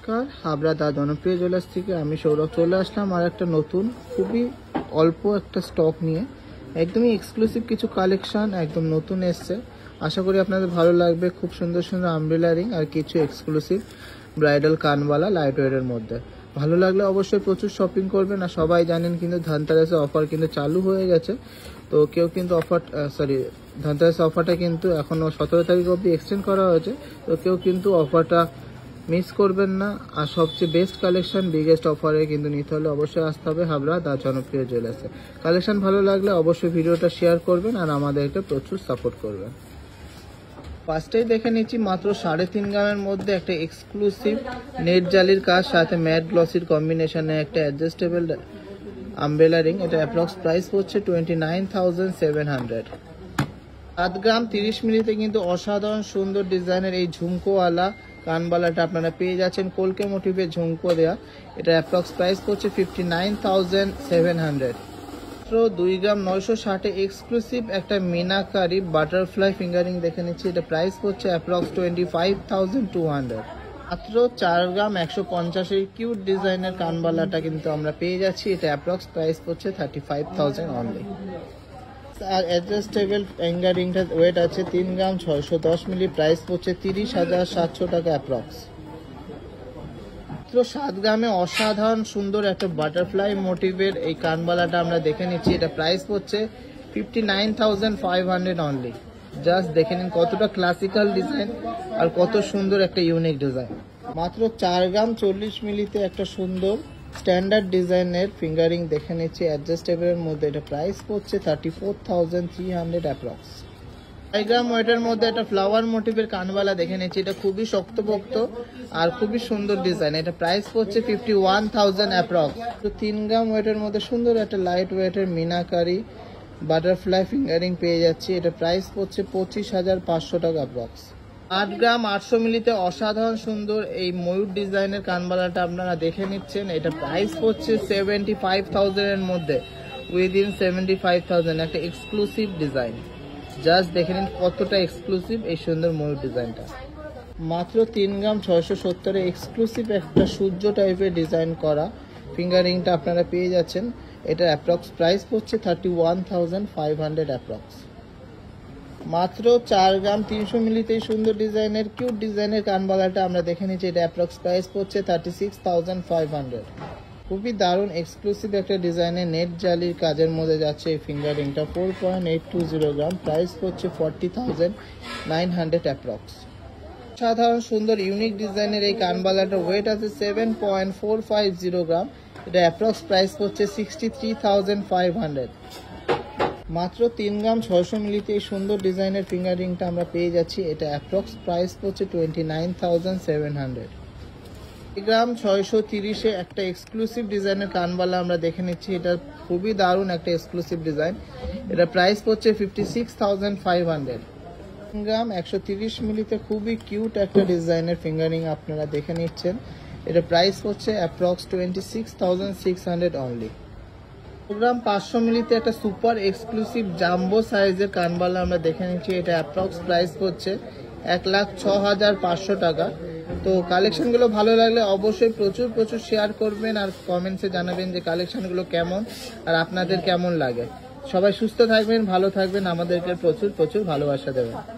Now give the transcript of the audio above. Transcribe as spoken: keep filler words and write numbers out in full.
নমস্কার, হাবড়া দা জনপ্রিয় জুয়েলার্স থেকে আমি সৌরভ চলে আসলাম আর একটা নতুন খুবই অল্প একটা স্টক নিয়ে। একদমই এক্সক্লুসিভ কিছু কালেকশন একদম নতুন এসছে, আশা করি আপনাদের ভালো লাগবে। খুব সুন্দর সুন্দর আমব্রেলা রিং আর কিছু এক্সক্লুসিভ ব্রাইডাল কানবালা লাইট ওয়েটের মধ্যে। ভালো লাগলে অবশ্যই প্রচুর শপিং করবেন। আর সবাই জানেন কিন্তু ধনতেরাসের অফার কিন্তু চালু হয়ে গেছে, তো কেউ কিন্তু অফার সরি ধনতেরাসের অফারটা কিন্তু এখনও সতেরো তারিখ অবধি এক্সটেন্ড করা হয়েছে, তো কেউ কিন্তু অফারটা মিস করবেন না। আর সবচেয়ে বেস্ট কালেকশন বিগেস্ট অফারে কিন্তু নিতে হলে অবশ্যই আসতে হবে হাবড়া দা জনপ্রিয় জুয়েলার্সে। কালেকশন ভালো লাগলে অবশ্যই ভিডিওটা শেয়ার করবেন আর আমাদেরকে প্রচুর সাপোর্ট করবেন। ফার্স্টেই দেখে নিচ্ছি মাত্র সাড়ে তিন গ্রামের মধ্যে একটা এক্সক্লুসিভ নেট জালির কাজ সাথে ম্যাট গ্লসির কম্বিনেশনে একটা অ্যাডজাস্টেবল আমব্রেলা রিং। এটা অ্যাপ্রক্স প্রাইস হচ্ছে twenty nine thousand seven hundred. সাত গ্রাম তিরিশ মিনিটে কিন্তু অসাধারণ সুন্দর ডিজাইনের এই ঝুমকোওয়ালা কানবালাটা আপনারা পেয়ে যাচ্ছেন, কলকে মোটিভের ঝুমকো দেয়া। এটা অ্যাপ্রক্স প্রাইস হচ্ছে fifty nine thousand seven hundred. দুই গ্রাম নয়শো ষাটে এক্সক্লুসিভ একটা মিনাকারি বাটারফ্লাই ফিঙ্গারিং দেখে নিচ্ছি। এটা প্রাইস হচ্ছে approx twenty five thousand two hundred. মাত্র চার গ্রাম একশো পঞ্চাশের কিউট ডিজাইনের কানবালাটা কিন্তু আমরা পেয়ে যাচ্ছি। এটা অ্যাপ্রক্স প্রাইস হচ্ছে থার্টি ফাইভ থাউজেন্ড অনলি। আর অ্যাডজাস্টেবল ফিঙ্গারিংটা ওয়েট আছে তিন গ্রাম ছয়শো দশ মিলি, প্রাইস হচ্ছে তিরিশ হাজার সাতশো টাকা অ্যাপ্রক্স। মাত্র সাত গ্রামে অসাধারণ সুন্দর একটা বাটারফ্লাই মোটিভের এই কানবালাটা আমরা দেখে নিচ্ছি। এটা প্রাইস হচ্ছে fifty nine thousand five hundred only. Just দেখে নিন কতটা ক্লাসিক্যাল ডিজাইন আর কত সুন্দর একটা ইউনিক ডিজাইন। মাত্র চার গ্রাম চল্লিশ মিলিতে একটা সুন্দর স্ট্যান্ডার্ড ডিজাইনের ফিঙ্গারিং দেখে নিচ্ছি অ্যাডজাস্টেবলের মধ্যে। এটা প্রাইস হচ্ছে thirty four thousand three hundred approx. ছয় গ্রাম ওয়েটের মধ্যে একটা ফ্লাওয়ার মোটিভের কানবালা দেখে নিচ্ছি। এটা খুবই শক্তপোক্ত আর খুবই সুন্দর ডিজাইন। এটা প্রাইস হচ্ছে ফিফটি ওয়ান থাউজেন্ড অ্যাপ্রক্স। তো তিন গ্রাম ওয়েটের মধ্যে সুন্দর একটা লাইট ওয়েটের মিনাকারি বাটারফ্লাই ফিঙ্গারিং পেয়ে যাচ্ছি। এটা প্রাইস হচ্ছে পঁচিশ হাজার পাঁচশো টাকা অ্যাপ্রক্স। আট গ্রাম আটশো মিলিতে অসাধারণ সুন্দর এই ময়ূর ডিজাইনের কানবালাটা আপনারা দেখে নিচ্ছেন। এটা প্রাইস হচ্ছে সেভেন্টি ফাইভ থাউজেন্ড এর মধ্যে, উইদিন সেভেন্টি ফাইভ থাউজেন্ড একটা এক্সক্লুসিভ ডিজাইন। জাস্ট দেখে নিন কতটা এক্সক্লুসিভ এই সুন্দর ময়ূর ডিজাইনটা। মাত্র তিন গ্রাম ছয়শো সত্তরে এক্সক্লুসিভ একটা সূর্য টাইপের ডিজাইন করা ফিঙ্গারিংটা আপনারা পেয়ে যাচ্ছেন। এটা অ্যাপ্রক্স প্রাইস হচ্ছে thirty one thousand five hundred approx. মাত্র চার গ্রাম তিনশো মিলিতে সুন্দর ডিজাইনের কিউট ডিজাইনের কানবালাটা আমরা দেখে নিচ্ছি। এটা অ্যাপ্রক্স প্রাইস হচ্ছে thirty six thousand five hundred. খুবই দারুণ এক্সক্লুসিভ একটা ডিজাইনের নেট জালির কাজের মধ্যে যাচ্ছে এই ফিঙ্গারিংটা। Four point eight two zero gram, price হচ্ছে forty thousand nine hundred approx. সাধারণ সুন্দর ইউনিক ডিজাইনের এই কানবালাটা ওয়েট আছে seven point four five zero gram. এটা অ্যাপ্রক্স প্রাইস হচ্ছে sixty three thousand five hundred. মাত্র তিন গ্রাম ছয়শো মিলিতে এই সুন্দর ডিজাইনের ফিঙ্গারিংটা আমরা পেয়ে যাচ্ছি। এটা অ্যাপ্রক্স প্রাইস হচ্ছে twenty nine thousand seven hundred. Gram ছয়শো তিরিশে একটা এক্সক্লুসিভ ডিজাইনের কানবালা আমরা দেখে নিচ্ছি। এটা খুবই দারুণ একটা এক্সক্লুসিভ ডিজাইন। এটা প্রাইস হচ্ছে fifty six thousand five hundred. Gram একশো তিরিশ মিলিতে খুবই কিউট একটা ডিজাইনের ফিঙ্গারিং আপনারা দেখে নিচ্ছেন। এটা প্রাইস হচ্ছে approx twenty six thousand six hundred only. Gram পাঁচশো মিলিতে একটা সুপার এক্সক্লুসিভ জাম্বো সাইজের কানবালা আমরা দেখে নিচ্ছি। এটা অ্যাপ্রক্স প্রাইস হচ্ছে এক লাখ ছ হাজার পাঁচশো টাকা। তো কালেকশনগুলো ভালো লাগলে অবশ্যই প্রচুর প্রচুর শেয়ার করবেন আর কমেন্টসে জানাবেন যে কালেকশনগুলো কেমন আর আপনাদের কেমন লাগে। সবাই সুস্থ থাকবেন, ভালো থাকবেন, আমাদেরকে প্রচুর প্রচুর ভালোবাসা দেবেন।